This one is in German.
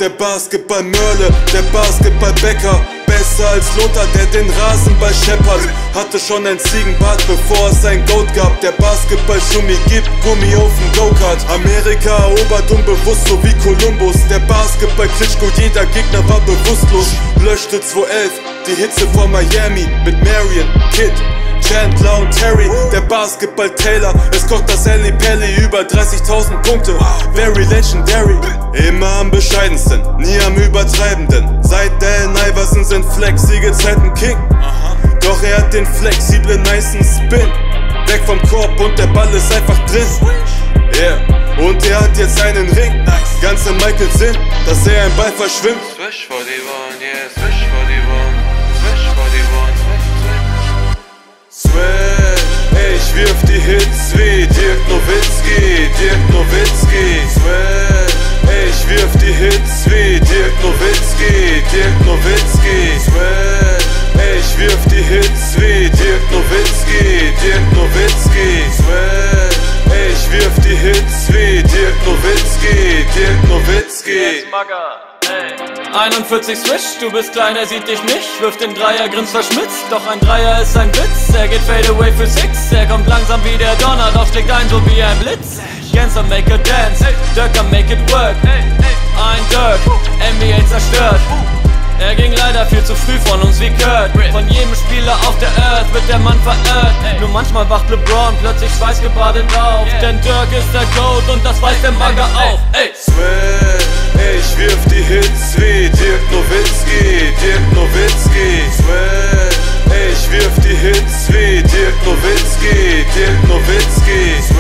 der Basketball-Mörle, der Basketball-Bäcker. Besser als Lothar, der den Rasenball scheppert. Hatte schon ein Ziegenbart, bevor es ein Goat gab. Der Basketball-Schummi gibt Gummi auf dem Go-Kart. Amerika erobert unbewusst, so wie Kolumbus. Der Basketball-Klitschko, jeder Gegner war bewusstlos. Löschte 211, die Hitze vor Miami mit Marion, Kid, Chandler und Terry, der Basketball-Taylor. Es kocht das Ellie Pelli, über 30.000 Punkte, very legendary. Immer am bescheidensten, nie am übertreibenden. Seit Allen Iverson sind flexige Zeiten King. Doch er hat den flexiblen, nicen Spin. Weg vom Korb und der Ball ist einfach drin. Yeah, und er hat jetzt einen Ring. Ganz im Michael Sinn, dass er ein Ball verschwimmt. Swish for the one, yeah, swish for the one. Swish for the one, swish, swish. Swish, ey, ich wirf die Hits wie Dirk Nowitzki, Dirk Nowitzki. Swish, ey, ich wirf die Hits wie Dirk Nowitzki, Dirk Nowitzki. Swish, ey, ich wirf die Hits wie Dirk Nowitzki, Dirk Nowitzki. Swish, ey, ich wirf die Hits wie Dirk Nowitzki, Dirk Nowitzki. 41 Swish, du bist klein, er sieht dich nicht. Wirft den Dreier, grinst verschmitzt, doch ein Dreier ist ein Witz. Er geht fade away für 6, er kommt langsam wie der Donner, doch schlägt ein so wie ein Blitz. Gangster make a dance, Dirk can make it work. Ein Dirk, NBA zerstört. Er ging leider viel zu früh von uns wie Kurt. Von jedem Spieler auf der Earth wird der Mann verirrt. Nur manchmal wacht LeBron plötzlich schweißgebadet auf. Denn Dirk ist der Goat und das weiß der Bagger auch. Ey. Swish, ey, ich wirf die Hits wie Dirk Nowitzki, Dirk Nowitzki. Swish, ey, ich wirf die Hits wie Dirk Nowitzki, Dirk Nowitzki.